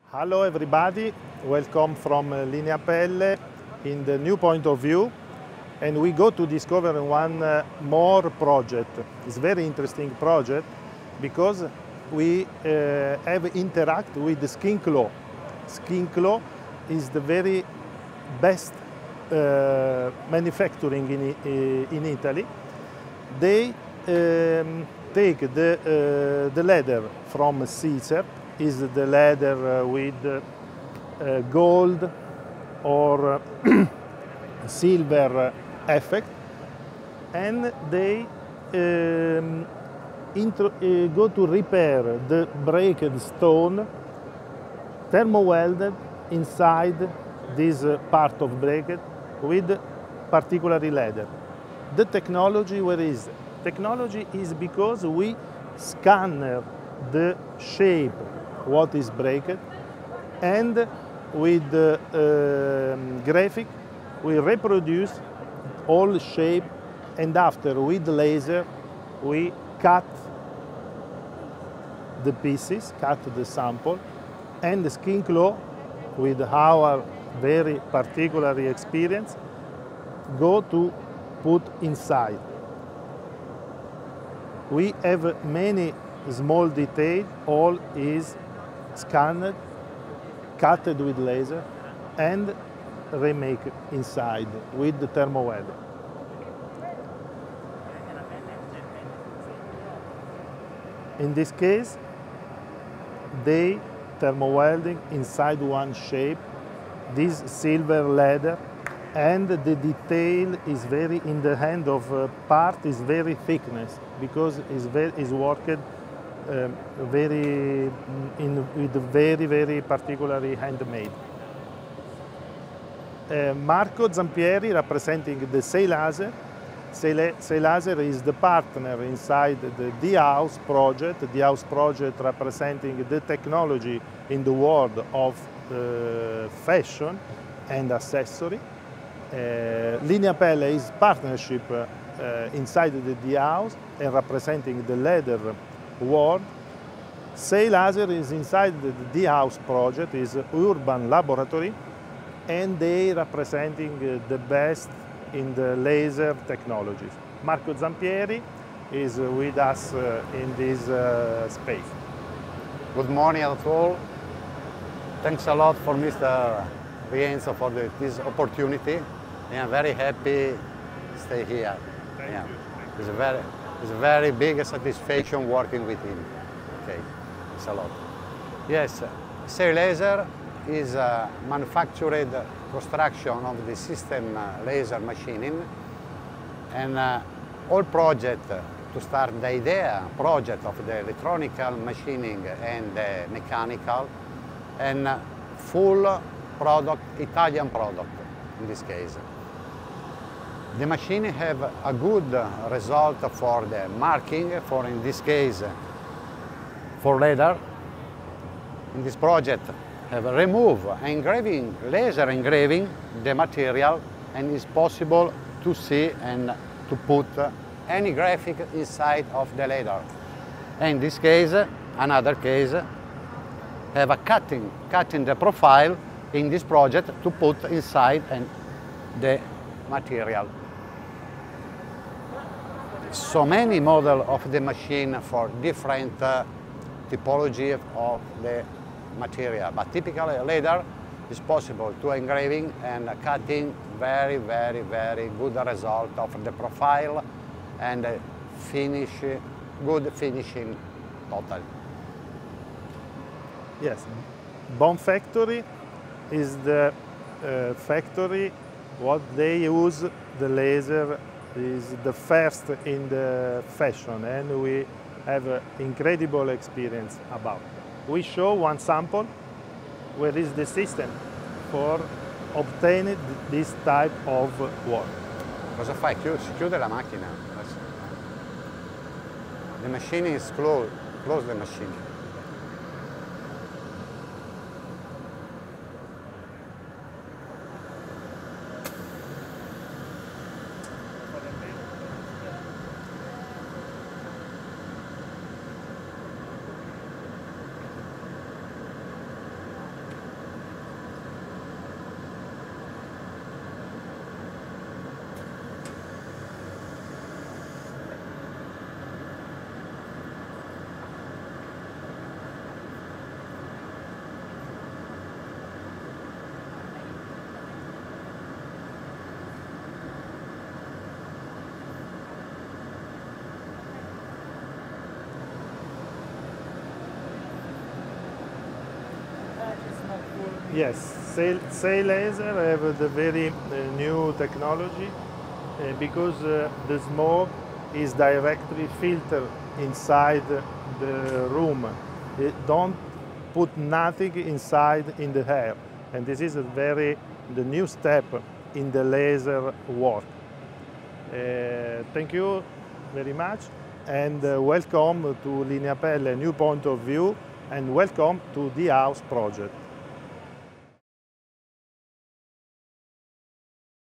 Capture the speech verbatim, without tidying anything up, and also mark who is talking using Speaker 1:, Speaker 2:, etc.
Speaker 1: Hello everybody, welcome from uh, Linea Pelle in the new point of view, and we go to discover one uh, more project. It's a very interesting project because we uh, have interact with the Skinclo. Skinclo is the very best uh, manufacturing in, in Italy. They um, take the, uh, the leather from Caesar, is the leather uh, with uh, gold or uh, silver effect, and they um, intro, uh, go to repair the breaked stone thermo-welded inside this uh, part of bracket with particularly leather. The technology, where is? Technology is because we scan the shape, what is bracket, and with the uh, graphic we reproduce all shape, and after with laser we cut the pieces, cut the sample, and the Skinclo, with our very particular experience, go to put inside. We have many small details, all is scanned, cut with laser, and remake inside with the thermo-welder. In this case, they thermo-welding inside one shape, this silver leather, and the detail is very, in the hand of uh, part is very thickness, because it's, very, it's worked um, very, in, with very, very particularly handmade. Uh, Marco Zampieri representing the Seilaser. Seilaser is the partner inside the D-House project. The D-House project representing the technology in the world of uh, fashion and accessory. Uh, Linea Pelle is partnership uh, inside the D-House and representing the leather world. Seilaser is inside the D-House project, is urban laboratory, and they representing uh, the best in the laser technologies. Marco Zampieri is uh, with us uh, in this uh, space.
Speaker 2: Good morning at all. Thanks a lot for Mister Rienzo for the, this opportunity. I am very happy to stay here.
Speaker 1: Thank
Speaker 2: yeah.
Speaker 1: you. Thank
Speaker 2: It's a very, it's a very big satisfaction working with him. Okay, thanks a lot. Yes, Seilaser is a manufactured construction of the system uh, laser machining, and uh, all project uh, to start the idea project of the electronical machining and the mechanical, and uh, full product, Italian product in this case. The machine have a good result for the marking, for in this case for leather. In this project have removed engraving, laser engraving the material, and it's possible to see and to put any graphic inside of the leather. And in this case, another case, have a cutting, cutting the profile in this project to put inside and the material. So many models of the machine for different uh, typology of the material, but typically leather is possible to engraving and cutting very, very, very good result of the profile and finish, good finishing total.
Speaker 1: Yes, Bond Factory is the uh, factory what they use the laser is the first in the fashion, and we have an incredible experience about. We show one sample where is the system for obtaining this type of work.
Speaker 2: Cosa fai? Chiude, chiude la macchina. The machine is closed. Close the machine.
Speaker 1: Yes, Sail, Sail Laser have the very uh, new technology uh, because uh, the smoke is directly filtered inside the room. It don't put nothing inside in the air, and this is a very the new step in the laser work. Uh, thank you very much, and uh, welcome to Linea Pelle, new point of view, and welcome to the house project.